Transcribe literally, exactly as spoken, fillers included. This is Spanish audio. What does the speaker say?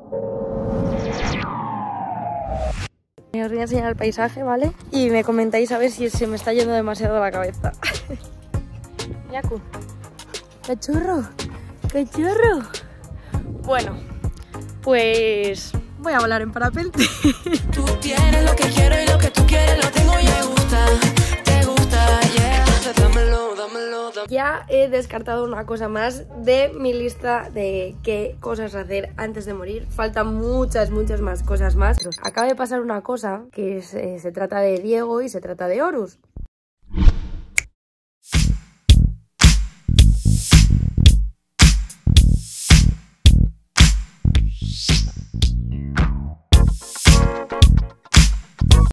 Os voy a enseñar el paisaje, ¿vale? Y me comentáis a ver si se me está yendo demasiado la cabeza. Yaku, cachorro, cachorro. Bueno, pues voy a volar en parapente. Tú tienes lo que quiero y lo que tú quieres lo tengo y me gusta, te gusta, yeah. Dámelo, dámelo, dámelo. Ya he descartado una cosa más de mi lista de qué cosas hacer antes de morir. Faltan muchas, muchas más cosas más. Acaba de pasar una cosa que es, eh, se trata de Diego y se trata de Horus.